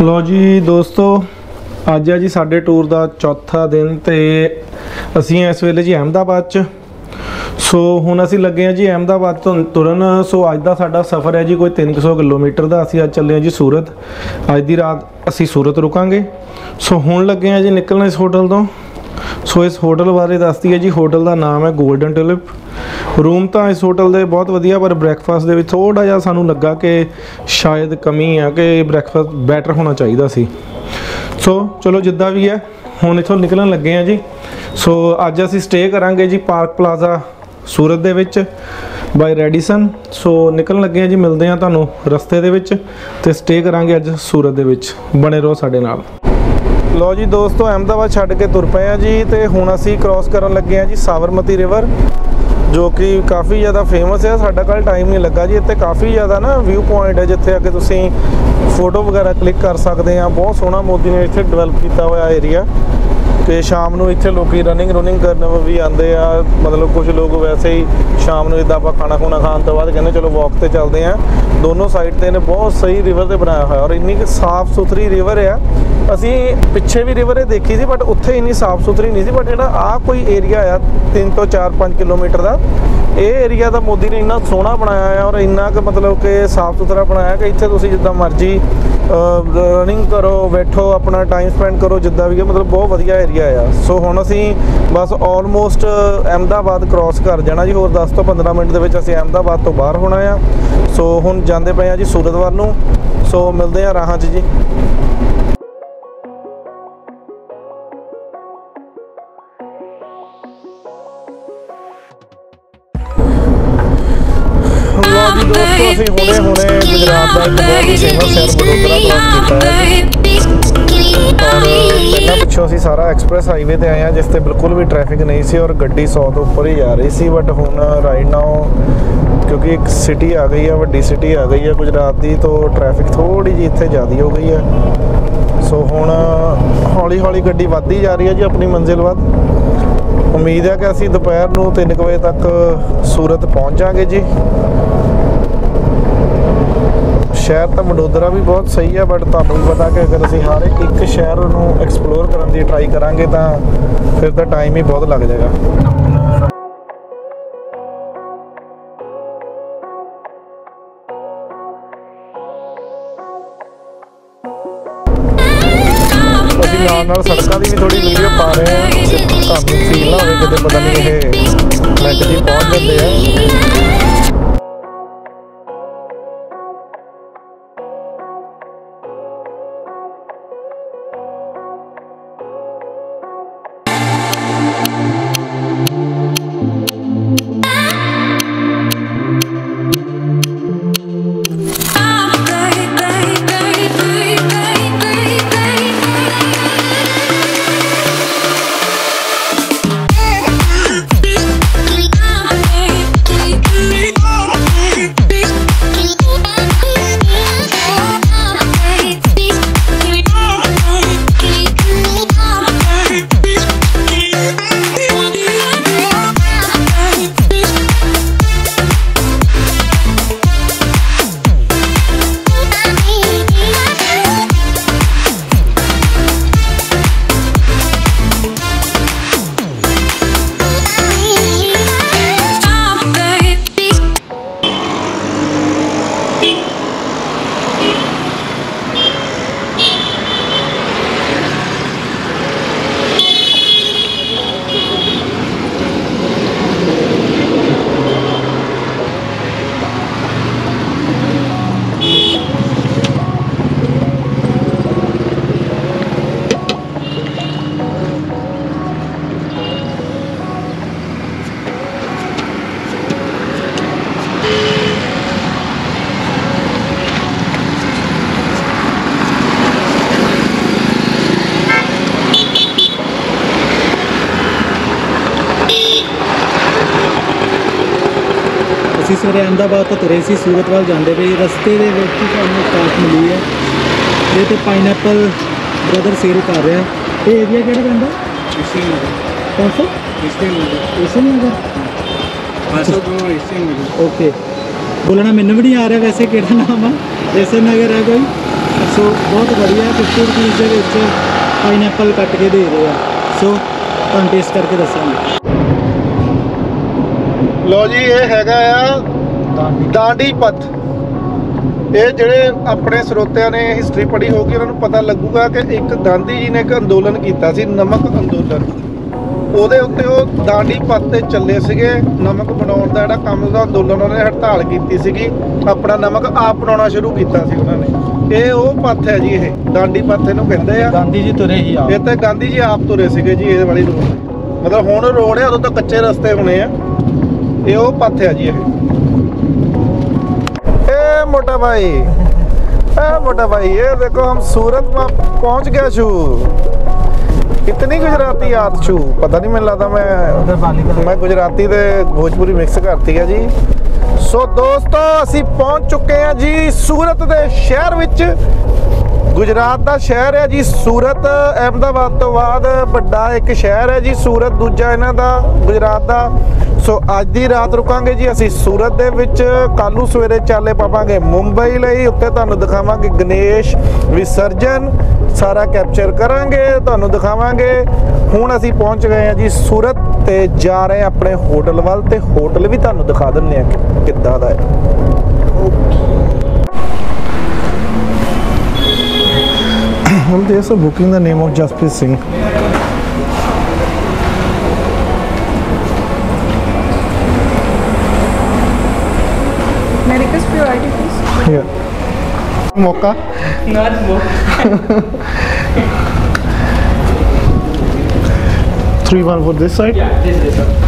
लो जी दोस्तों, अज है जी साडे टूर का चौथा दिन तो असी इस वेले जी अहमदाबाद च। सो हुण असी लगे हैं जी अहमदाबाद तो तुरन। सो अज का साडा सफ़र है जी कोई 300 किलोमीटर का। असी अज चले हैं जी सूरत। अज की रात असी सूरत रुकांगे। सो हुण लगे हैं जी निकलना इस होटल तो। सो इस होटल बारे दसदी है जी। होटल का नाम है गोल्डन टुलिप। रूम तो इस होटल के बहुत वधिया, पर ब्रैकफास्ट के थोड़ा जिहा सानू लगा कि शायद कमी है कि ब्रैकफास्ट बैटर होना चाहिए सी। सो चलो जिद्दां भी है, हुण इत्थों निकलन लगे हैं जी। सो अज असी स्टे करांगे जी पार्क प्लाजा सूरत दे विच बाय रेडिसन। सो निकलन लगे हैं जी, मिलते हैं तुहानूं रस्ते दे विच ते स्टे करांगे अज सूरत दे विच। बने रहो साडे नाल। लो जी दोस्तों, अहमदाबाद छड्ड के तुर पे हैं जी ते हुण असी क्रॉस करन लगे हैं जी साबरमती रिवर, जो कि काफ़ी ज़्यादा फेमस है। साडा कल टाइम नहीं लगा जी। इत्थे काफ़ी ज़्यादा ना व्यू पॉइंट है जिथे आके तुसीं फोटो वगैरह क्लिक कर सकते हैं। बहुत सोहना मोदी ने इत्थे डिवेलप किया हुआ एरिया। तो शाम को इत्थे लोग रनिंग करने भी आते हैं। मतलब कुछ लोग वैसे ही शाम को इदा आप खाना खुना खाने तो बाद कहते चलो वॉक पर चलते हैं। दोनों साइड से इन्हें बहुत सही रिवर से बनाया हुआ, और इन्नी साफ सुथरी रिवर है। असी पिछे भी रिवर देखी थी, बट उत्थे इन्नी साफ सुथरी नहीं थी। बट जो आ कोई एरिया आ 3 तो 4-5 किलोमीटर का, ये एरिया तो मोदी ने इन्ना सोहना बनाया है और इन्ना कि मतलब कि साफ सुथरा बनाया कि इत्थे तुसीं जिद्दां मर्जी रनिंग करो, बैठो, अपना टाइम स्पेंड करो, जिद्दां भी है। मतलब बहुत वधिया एरिया है। सो हुण असी बस ऑलमोस्ट अहमदाबाद क्रॉस कर जाना जी। होर 10 तो 15 मिनट दे विच असीं अहमदाबाद तो बाहर होना आ। सो हुण जांदे पए आ जी सूरत वल नूं। सो मिलते हैं राहां 'च जी। दोस्तों असी हुणे गुजरात का एक बहुत ही फेमस शहर वडोदरा क्रॉस किया है। और पहला पिछों असी सारा एक्सप्रैस हाईवे ते आए हैं जिस ते बिल्कुल भी ट्रैफिक नहीं सी और गड्डी 100 तो उपर ही जा रही सी। बट हुण राइट नाउ क्योंकि एक सिटी आ गई है, वड्डी सिटी आ गई है गुजरात की, तो ट्रैफिक थोड़ी जी इत्थे ज़्यादा हो गई है। सो हुण हौली हौली गड्डी वधदी जा रही है जी अपनी मंजिल वध। उम्मीद है कि असी दोपहर को 3 बजे तक सूरत पहुँच जाएंगे जी। शहर तो वडोदरा भी बहुत सही है, बट तुहानूं भी पता कि अगर असीं हर एक शहर नूं एक्सप्लोर करने की ट्राई करांगे तो फिर तो टाइम ही बहुत लग जाएगा। असीं नाल सड़कों की भी थोड़ी वीडियो पा रहे हैं कि तुहानूं फील ना होवे कि पता नहीं ये मिनट जी पहुँच जाते हैं। ਅਸੀਂ ਸਵੇਰੇ अहमदाबाद ਤੋਂ ਤੁਰੇ ਸੀ सूरत ਵੱਲ ਜਾਂਦੇ ਪਏ। ਰਸਤੇ ਦੇ ਵਿੱਚ ਸਾਨੂੰ ਕਾਰ ਮਿਲੀ ਹੈ, ਇਹ ਤੇ ਪਾਈਨਐਪਲ ਬ੍ਰਦਰ ਸੇਲ ਕਰ ਰਿਹਾ। ਇਹ ਏਰੀਆ ਕਿਹੜਾ ਪੈਂਦਾ? ईस्टर्न नगर। कौन सा? Eastern Nagar. Eastern Nagar. Okay, बोलना मैनू भी नहीं आ रहा वैसे केड़ा नाम है। ईस्टर्न नगर है कोई सो बहुत बढ़िया 50 रुपीज़ ਦੇ ਵਿੱਚ ਪਾਈਨਐਪਲ ਕੱਟ ਕੇ ਦੇ ਰਹੇ ਆ। ਸੋ ਤੁਹਾਨੂੰ ਟੇਸਟ ਕਰਕੇ ਦੱਸਾਂਗੇ। ਲੋ ਜੀ ਇਹ ਹੈਗਾ ਆ ਡਾਂਡੀ ਪੱਤ। ਇਹ ਜਿਹੜੇ ਆਪਣੇ ਸਰੋਤਿਆਂ ਨੇ ਹਿਸਟਰੀ ਪੜ੍ਹੀ ਹੋਊਗੀ ਉਹਨਾਂ ਨੂੰ ਪਤਾ ਲੱਗੂਗਾ ਕਿ ਇੱਕ ਗਾਂਧੀ ਜੀ ਨੇ ਇੱਕ ਅੰਦੋਲਨ ਕੀਤਾ ਸੀ, ਨਮਕ ਅੰਦੋਲਨ। ਉਹਦੇ ਉੱਤੇ ਉਹ ਡਾਂਡੀ ਪੱਤ ਤੇ ਚੱਲੇ ਸੀਗੇ। ਨਮਕ ਬਣਾਉਣ ਦਾ ਜਿਹੜਾ ਕੰਮ ਦਾ ਅੰਦੋਲਨ ਉਹਨੇ ਹੜਤਾਲ ਕੀਤੀ ਸੀਗੀ, ਆਪਣਾ ਨਮਕ ਆਪ ਬਣਾਉਣਾ ਸ਼ੁਰੂ ਕੀਤਾ ਸੀ ਉਹਨਾਂ ਨੇ। ਇਹ ਉਹ ਪੱਤ ਹੈ ਜੀ, ਇਹ ਡਾਂਡੀ ਪੱਤ ਇਹਨੂੰ ਕਹਿੰਦੇ ਆ। ਗਾਂਧੀ ਜੀ ਤੁਰੇ ਹੀ ਆ, ਇਹ ਤੇ ਗਾਂਧੀ ਜੀ ਆਪ ਤੁਰੇ ਸੀਗੇ ਜੀ ਇਹ ਵਾਲੀ ਰੋਡ। ਮਤਲਬ ਹੁਣ ਰੋਡ ਹੈ, ਉਦੋਂ ਤਾਂ ਕੱਚੇ ਰਸਤੇ ਹੋਣੇ ਆ। ਇਹ ਉਹ ਪੱਤ ਹੈ ਜੀ। ए मोटा भाई, ये देखो हम सूरत में पहुंच गया छू। इतनी गुजराती याद छू, पता नहीं मैंने लगता मैं गुजराती ते भोजपुरी मिक्स करती है जी। सो दोस्तों असी पहुंच चुके हैं जी सूरत दे शहर विच। गुजरात का शहर है जी सूरत। अहमदाबाद तो बाद बड़ा एक शहर है जी सूरत, दूजा इन्हां दा गुजरात का। सो अज दी रात रुकांगे जी असी सूरत दे विच। कल नूं सवेरे चाले पावांगे मुंबई लई। उत्ते तुहानूं दिखावांगे गणेश विसर्जन, सारा कैप्चर करांगे, तुहानूं दिखावांगे। हुण असी पहुंच गए हैं जी सूरत ते जा रहे हैं अपने होटल वाल, ते होटल भी तुहानूं दिखा दिंदे आ किद्दां दा है। There's a booking the name of Jasprit Singh. May I request for your ID, please? Yeah. Mocha? Not more. 3-1 for this side? Yeah, this is it.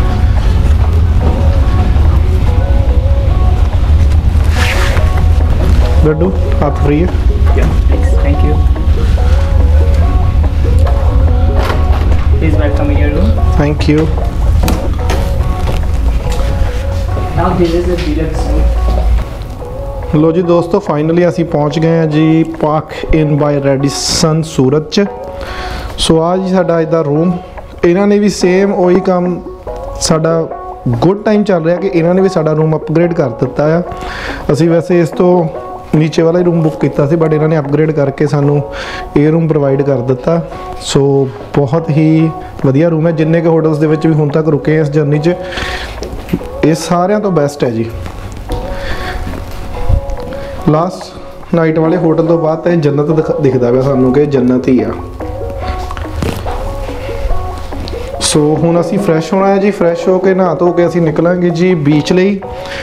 Laddu, हाथ फ्री है? Yeah, please. Thank you. Please welcome in your room. Thank you. Now this is the deluxe room. ਲੋ ਜੀ ਦੋਸਤੋ finally ਅਸੀਂ ਪਹੁੰਚ ਗਏ ਹਾਂ ਜੀ ਪਾਰਕ ਇਨ ਬਾਈ ਰੈਡੀਸਨ ਸੂਰਤ 'ਚ। ਸੋ ਆ ਜੀ ਸਾਡਾ ਅੱਜ ਦਾ ਰੂਮ। ਇਹਨਾਂ ਨੇ ਵੀ ਸੇਮ ਉਹੀ ਕੰਮ, ਸਾਡਾ ਗੁੱਡ ਟਾਈਮ ਚੱਲ ਰਿਹਾ ਕਿ ਇਹਨਾਂ ਨੇ ਵੀ ਸਾਡਾ ਰੂਮ ਅਪਗ੍ਰੇਡ ਕਰ ਦਿੱਤਾ ਆ। ਅਸੀਂ ਵੈਸੇ ਇਸ ਤੋਂ ਨੀਚੇ ਵਾਲਾ ਹੀ ਰੂਮ ਬੁੱਕ ਕੀਤਾ ਸੀ, ਬਟ ਇਹਨਾਂ ਨੇ ਅਪਗ੍ਰੇਡ ਕਰਕੇ ਸਾਨੂੰ ਇਹ ਰੂਮ ਪ੍ਰੋਵਾਈਡ ਕਰ ਦਿੱਤਾ। ਸੋ ਬਹੁਤ ਹੀ ਵਧੀਆ ਰੂਮ ਹੈ। ਜਿੰਨੇ ਕੁ ਹੋਟਲਸ ਦੇ ਵਿੱਚ ਵੀ ਹੁਣ ਤੱਕ ਰੁਕੇ ਇਸ ਜਰਨੀ 'ਚ, ਇਹ ਸਾਰਿਆਂ ਤੋਂ ਬੈਸਟ ਹੈ ਜੀ। ਲਾਸਟ ਨਾਈਟ ਵਾਲੇ ਹੋਟਲ ਤੋਂ ਬਾਅਦ ਤਾਂ ਇਹ ਜੰਨਤ ਦਿਖਦਾ ਪਿਆ ਸਾਨੂੰ ਕਿ ਜੰਨਤ ਹੀ ਆ। ਸੋ ਹੁਣ ਅਸੀਂ ਫਰੈਸ਼ ਹੋਣਾ ਹੈ ਜੀ। ਫਰੈਸ਼ ਹੋ ਕੇ ਨਹਾ ਧੋ ਕੇ ਅਸੀਂ ਨਿਕਲਾਂਗੇ ਜੀ ਬੀਚ ਲਈ।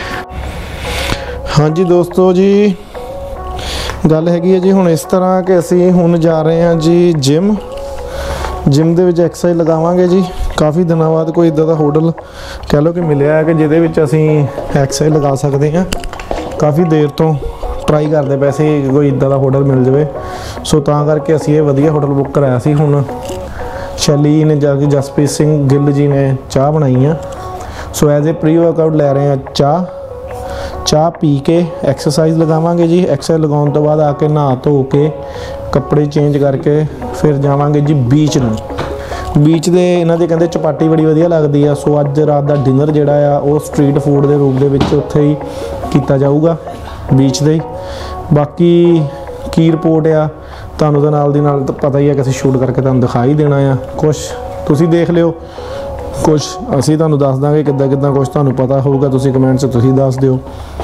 ਹਾਂਜੀ ਦੋਸਤੋ ਜੀ ਗੱਲ ਹੈਗੀ ਹੈ ਜੀ ਹੁਣ ਇਸ ਤਰ੍ਹਾਂ ਕਿ ਅਸੀਂ ਹੁਣ ਜਾ ਰਹੇ ਹਾਂ ਜੀ ਜਿਮ ਦੇ ਵਿੱਚ ਐਕਸਰਸਾਈਜ਼ ਲਗਾਵਾਂਗੇ ਜੀ। ਕਾਫੀ ਦਿਨਾਂ ਬਾਅਦ ਕੋਈ ਇਦਾਂ ਦਾ ਹੋਟਲ ਕਹਿ ਲਓ ਕਿ ਮਿਲਿਆ ਹੈ ਕਿ ਜਿਹਦੇ ਵਿੱਚ ਅਸੀਂ ਐਕਸਰਸਾਈਜ਼ ਲਗਾ ਸਕਦੇ ਹਾਂ। ਕਾਫੀ ਦੇਰ ਤੋਂ ਟਰਾਈ ਕਰਦੇ ਪਏ ਸੀ ਕੋਈ ਇਦਾਂ ਦਾ ਹੋਟਲ ਮਿਲ ਜਾਵੇ। ਸੋ ਤਾਂ ਕਰਕੇ ਅਸੀਂ ਇਹ ਵਧੀਆ ਹੋਟਲ ਬੁੱਕ ਕਰਾਇਆ ਸੀ। ਹੁਣ ਸ਼ੈਲੀ ਨੇ ਜਾ ਕੇ ਜਸਪ੍ਰੀਤ ਸਿੰਘ ਗਿੱਲ ਜੀ ਨੇ ਚਾਹ ਬਣਾਈ ਆ। So as a pre workout ਲੈ ਰਹੇ ਹਾਂ ਚਾਹ ਪੀ ਕੇ ਐਕਸਰਸਾਈਜ਼ ਲਗਾਵਾਂਗੇ ਜੀ। ਐਕਸਰਸਾਈਜ਼ ਲਗਾਉਣ ਤੋਂ ਬਾਅਦ ਆ ਕੇ ਨਹਾ ਧੋ ਕੇ ਕੱਪੜੇ ਚੇਂਜ ਕਰਕੇ ਫਿਰ ਜਾਵਾਂਗੇ ਜੀ ਬੀਚ ਨੂੰ। ਬੀਚ ਦੇ ਇਹਨਾਂ ਦੇ ਕਹਿੰਦੇ ਚਪਾਟੀ ਬੜੀ ਵਧੀਆ ਲੱਗਦੀ ਆ। ਸੋ ਅੱਜ ਰਾਤ ਦਾ ਡਿਨਰ ਜਿਹੜਾ ਆ ਉਹ ਸਟਰੀਟ ਫੂਡ ਦੇ ਰੂਪ ਦੇ ਵਿੱਚ ਉੱਥੇ ਹੀ ਕੀਤਾ ਜਾਊਗਾ ਬੀਚ ਦੇ ਹੀ। ਬਾਕੀ ਕੀ ਰਿਪੋਰਟ ਆ ਤੁਹਾਨੂੰ ਤਾਂ ਨਾਲ ਦੀ ਨਾਲ ਪਤਾ ਹੀ ਆ ਕਿ ਅਸੀਂ ਸ਼ੂਟ ਕਰਕੇ ਤੁਹਾਨੂੰ ਦਿਖਾ ਹੀ ਦੇਣਾ ਆ। ਕੁਛ ਤੁਸੀਂ ਦੇਖ ਲਿਓ, ਕੁਛ ਅਸੀਂ ਤੁਹਾਨੂੰ ਦੱਸ ਦਾਂਗੇ ਕਿੱਦਾਂ ਕੁਛ ਤੁਹਾਨੂੰ ਪਤਾ ਹੋਊਗਾ ਤੁਸੀਂ ਕਮੈਂਟ 'ਚ ਤੁਸੀਂ ਦੱਸ ਦਿਓ।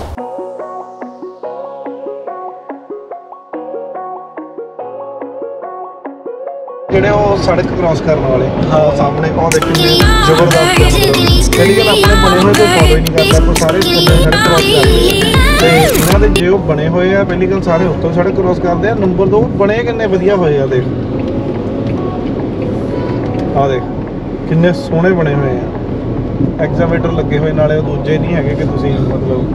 ਜਿਹੜੇ ਉਹ ਸੜਕ ਕ੍ਰਾਸ ਕਰਨ ਵਾਲੇ ਸਾਹਮਣੇ ਉਹ ਦੇਖੋ ਜ਼ਬਰਦਸਤ ਮੈਡੀਕਲ ਆਪਣੇ ਬਣੇ ਹੋਏ ਕੋਈ ਫੋਲੋ ਹੀ ਨਹੀਂ ਕਰਦਾ। ਕੋਈ ਸਾਰੇ ਸੜਕ ਕ੍ਰਾਸ ਕਰਦੇ ਤੇ ਇਹਨਾਂ ਦੇ ਜੇ ਉਹ ਬਣੇ ਹੋਏ ਆ ਪਹਿਲੀ ਗੱਲ ਸਾਰੇ ਉੱਤੋਂ ਸੜਕ ਕ੍ਰਾਸ ਕਰਦੇ ਆ। ਨੰਬਰ 2 ਬਣੇ ਕਿੰਨੇ ਵਧੀਆ ਹੋਏ ਆ। ਦੇਖ ਆ ਦੇਖ ਕਿੰਨੇ ਸੋਹਣੇ ਬਣੇ ਹੋਏ ਆ। ਐਗਜ਼ਾਮੀਟਰ ਲੱਗੇ ਹੋਏ ਨਾਲੇ ਉਹ ਦੂਜੇ ਨਹੀਂ ਹੈਗੇ ਕਿ ਤੁਸੀਂ ਮਤਲਬ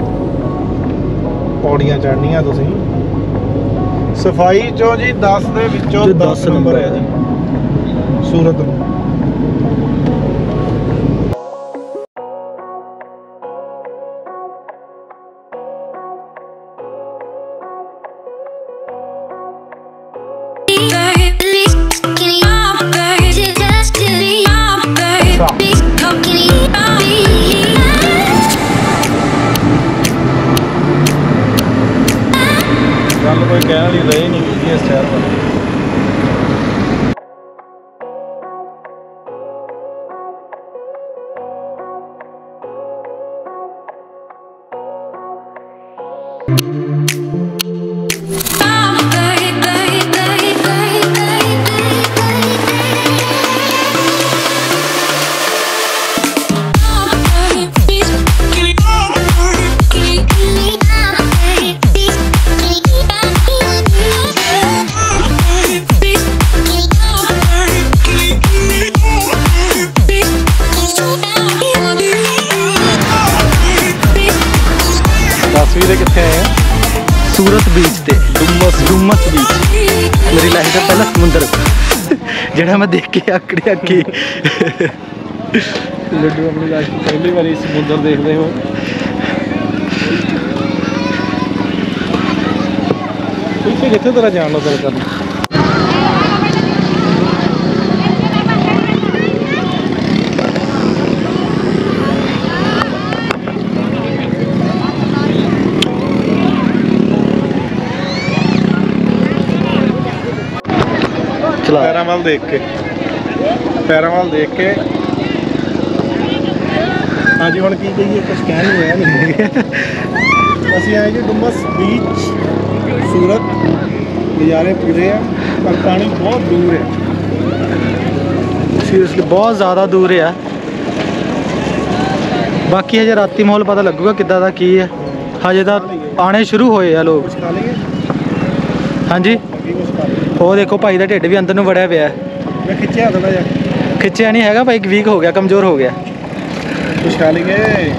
ਪੌੜੀਆਂ ਚੜ੍ਹਨੀਆਂ ਤੁਸੀਂ। ਸਫਾਈ ਚੋਂ ਜੀ 10 ਦੇ ਵਿੱਚੋਂ 10 ਨੰਬਰ ਹੈ ਜੀ ਸੂਰਤ ਨੂੰ। ਗੱਲ ਕੋਈ ਕਹਿਣ ਵਾਲੀ ਰਹੀ ਨਹੀਂ ਜੀ ਇਸ ਸ਼ਹਿਰ ਬਾਰੇ। तस्वीरें कितने आए हैं? सूरत बीच ते डुमस बीच मेरी लाइफ का पहला समुंदर जेड़ा मैं देख के आकड़ी आकी लड्डू अपनी लाइफ में पहली बार समुद्र देखते हो। पीछे कितने तरह जान लो दिल करना। पैरां वाल देख के हाँ जी हम की कहिए कुछ कह नहीं होया नहीं असं आए जी डुमस बीच सूरत। नज़ारे पूरे हैं पर पानी बहुत दूर है। सीरियसली बहुत ज़्यादा दूर है। बाकी हजे राती माहौल पता लगूगा किदा दा की है। हजे तो आने शुरू होए आ लोग। कुछ खा लेंगे? हाँ जी वो देखो भाई का ढिड भी अंदर ਨੂੰ ਵੜਿਆ ਪਿਆ। मैं खिंचा थोड़ा जा खिंचिया नहीं हैगा भाई वीक हो गया कमज़ोर हो गया। कुछ खा लेंगे?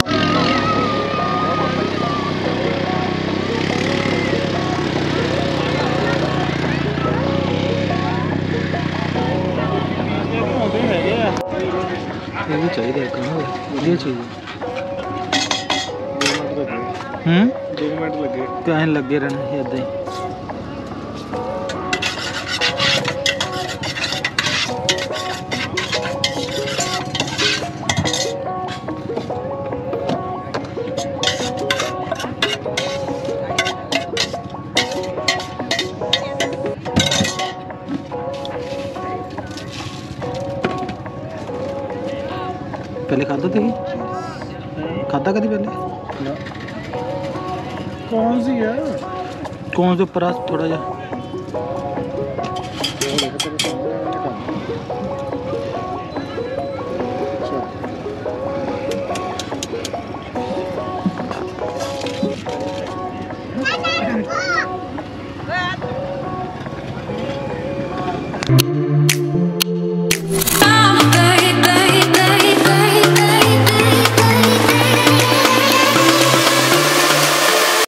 ये भी चाहिए ये चीज़ 2 मिनट लगे कहीं लगे रहना इदा ही। पहले खाता थे खाता कभी पहले कौन सी है कौन से ऊपर थोड़ा जा